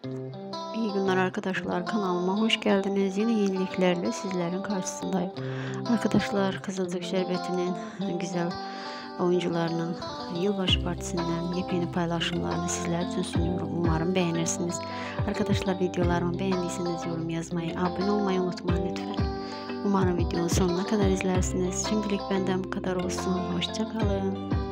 İyi günler arkadaşlar, kanalıma hoş geldiniz. Yeni yeniliklerle sizlerin karşısındayım. Arkadaşlar, Kızılcık Şerbeti'nin güzel oyuncularının yılbaşı partisinden yepyeni paylaşımlarını sizler için sunuyorum. Umarım beğenirsiniz. Arkadaşlar, videolarımı beğendiyseniz yorum yazmayı, abone olmayı unutmayın lütfen. Umarım videonun sonuna kadar izlersiniz. Şimdilik benden bu kadar olsun. Hoşça kalın.